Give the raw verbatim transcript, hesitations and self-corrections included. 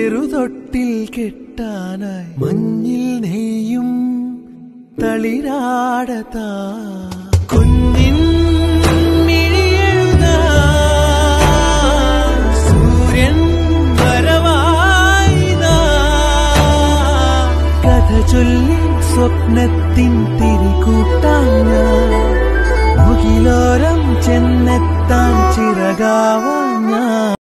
ചെറുതൊട്ടിൽ കെട്ടാനായി മഞ്ഞിൽ നെയ്യും തളിരാടതാ കുഞ്ഞിൻ മിഴിയെഴുതാ സൂര്യൻ വരവായിതാ കഥ ചൊല്ലി സ്വപ്നത്തിൻ തിരികൂട്ടാൻ ഞാൻ മുകിലോരം ചെന്നെത്താൻ ചിറകാവാൻ ഞാൻ